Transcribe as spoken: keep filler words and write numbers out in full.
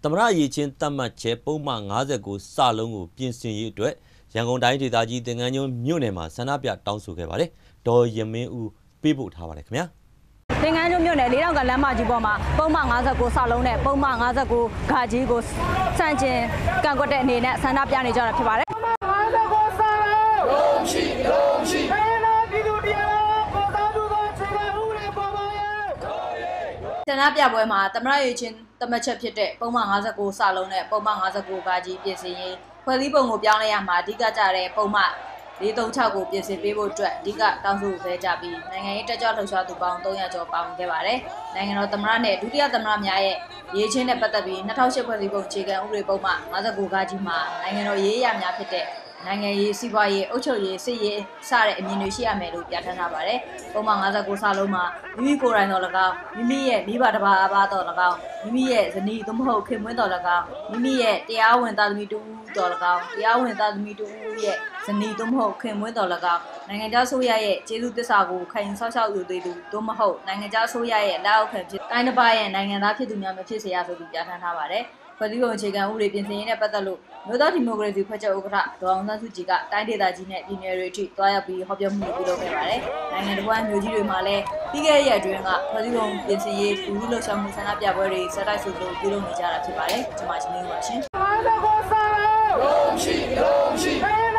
သမရရေးချင်းတတ်မှတ်ချက်ပုံမှန်၅၀ကိုစလုံးကိုပြင်ဆင်ရေးအတွက်ရန်ကုန်တိုင်းဒေသကြီးသင်္ကန်းကျွန်းမြို့နယ်မှာဆန္ဒပြတောင်းဆိုခဲ့ပါတယ်ဒေါ်ရမင်းဦးပေးပို့ထားပါတယ်ခင်ဗျာသင်္ကန်းကျွန်းမြို့နယ်လေးတောင်ကလမ်းမကြီးပေါ်မှာပုံမှန်၅၀ကိုစလုံးနဲ့ပုံမှန်၅၀ကိုဂါကြီးကိုစန့်ကျင်ကန့်ကွက်တဲ့အနေနဲ့ဆန္ဒပြနေကြတာဖြစ်ပါတယ်ဆန္ဒပြပွဲမှာသမရရေးချင်းတမတ်ချက်ဖြစ်တဲ့ပုံမှန်၅၀ကိုစလုံးနဲ့ပုံမှန်၅၀ကိုဂါကြီးပြင်ဆင်ရေးဖွဲ့စည်းပုံကိုပြောင်းလဲရမှာအဓိကကြတဲ့ပုံမှန်လေးသုံး၆ကိုပြင်ဆင်ပေးဖို့အတွက်အဓိကတောင်းဆိုခဲ့ကြပြီးနိုင်ငံရေးတက်ကြွလှုပ်ရှားသူပေါင်း၃၀၀ကျော်ပါဝင်ခဲ့ပါတယ်။နိုင်ငံတော်သမ္မတနဲ့ဒုတိယသမ္မတများရဲ့ရေးချင်းနဲ့ပတ်သက်ပြီး၂၀၀၈ဖွဲ့စည်းပုံအခြေခံဥပဒေပုံမှန်၅၀ကိုဂါကြီးမှာနိုင်ငံတော်ရေးရများဖြစ်တဲ့နိုင်ငံရေးစီးပွားရေးအုပ်ချုပ်ရေးစစ်ရေးစတဲ့အမြင်တွေရှိရမယ်လို့ပြဋ္ဌာန်းထားပါတယ်။ပုံမှန်၅၀ကိုစလုံးမှာမိမိကိုယ်တိုင်တော်၎င်းမိမိရဲ့မိဘတစ်ပါးအပါတော်၎င်းမိမိရဲ့ဇနီးသို့မဟုတ်ခင်မွန်းတော်၎င်းမိမိရဲ့တရားဝင်သားသမီးတူတော်၎င်းတရားဝင်သားသမီးတူရဲ့ဇနီးသို့မဟုတ်ခင်မွန်းတော်၎င်းနိုင်ငံခြားဆိုရရဲ့ကျေးဇူးသစ္စာကိုခိုင်ဆောက်ရှောက်ယူသေးသူသို့မဟုတ်နိုင်ငံခြားဆိုရရဲ့လက်အောက်ခံဖြစ်တိုင်းတစ်ပါးရဲ့နိုင်ငံသားဖြစ်သူများမဖြစ်စေရဆိုပြီးပြဋ္ဌာန်းထားပါတယ်။ဖွဲ့စည်းပုံအခြေခံဥပဒေပြင်ဆင်ရေးနဲ့ပတ်သက်လို့မြို့သားဒီမိုကရေစီဖွဲ့ချက်ဥက္ကဋ္ဌဒေါ်အောင်ဆန်းစုကြည်ကတိုင်းဒေသကြီးနဲ့ပြည်နယ်တွေအထိတွားရောက်ပြီးဟောပြောမှုပြုလုပ်ခဲ့ပါတယ်။နိုင်ငံတော်ဝန်မျိုးကြီးတွေမှာလည်းပြီးခဲ့တဲ့ရက်အတွင်းကဖွဲ့စည်းပုံပြင်ဆင်ရေးလူလူလှုပ်ရှားမှုဆန္ဒပြပွဲတွေစတိုက်ဆိုလို့ပြုလုပ်နေကြတာဖြစ်ပါတယ်။ကျွန်မချင်းလေးပါရှင်။